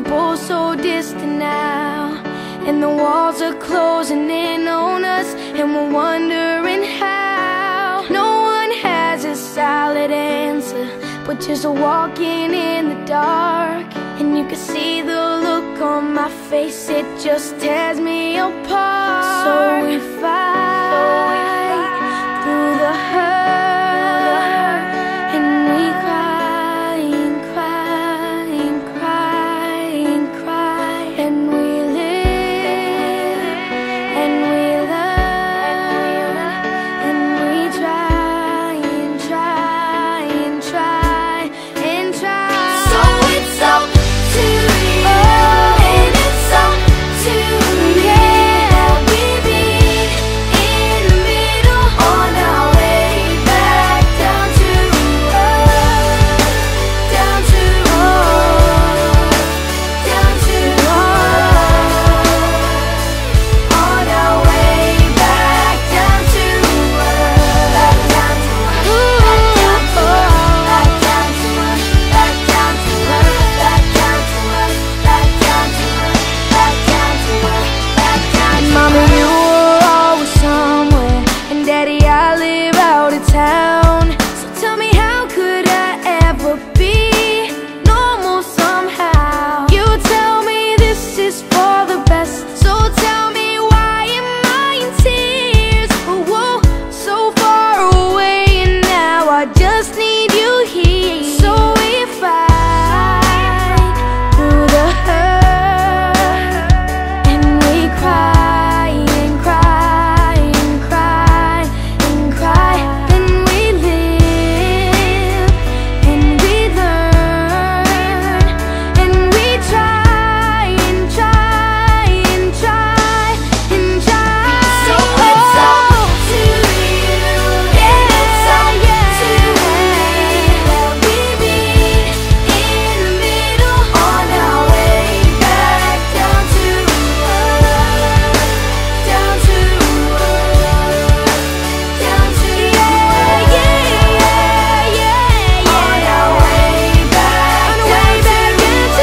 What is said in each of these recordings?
both so distant now, and the walls are closing in on us, and we're wondering how. No one has a solid answer, but just walking in the dark. And you can see the look on my face, it just tears me apart. So we fight through the hurt, and we cry and cry and cry and cry, and we live and we learn, and we try and try and try and try. So it's up to you, and it's up to me. Yeah, we meet in the middle on our way back down to earth, down to earth, down to earth, on our way back down to earth, back down to earth, back down to earth, back down to earth, back down to earth, back down to earth, back down to earth, back down to earth, back down to earth. Mama, you were always somewhere, and Daddy, I live out of town. So tell me, how could I ever be normal somehow? You tell me this is for the best, so tell me, why am I in tears? Oh, whoa, so far away, and now I just need you here. So we fight through the hurt, and we cry and cry and cry and cry, and we live and we learn, and we try and try and try and try. So it's up to you, and it's up to me. We meet in the middle on our way back down to earth, down to earth, down to earth, on our way back down to earth,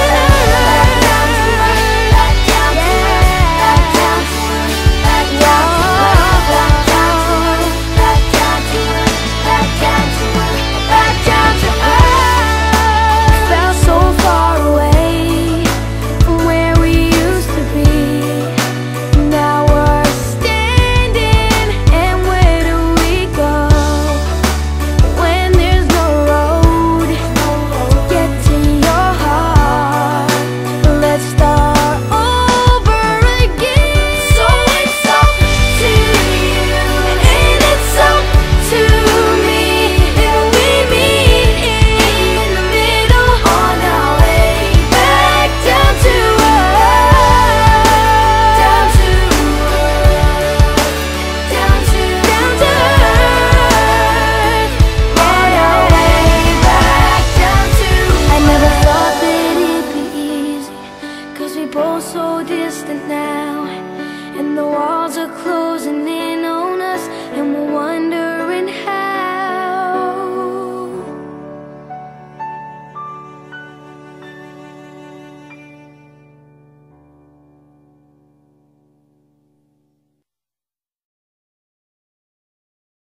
back down to earth, back down to earth, back down to earth, back down to earth, back down to earth, back down to earth. Felt so far away from where we used to be. Now we're standing, and where do we go when there's no road to get to your heart? Let's start over again. So it's up to you, and it's up to me, and we meet in the middle on our way back down to earth, down to earth, down to earth, on our way back down to earth. I never thought that it'd be easy, 'cause we both so distant now, and the walls are closed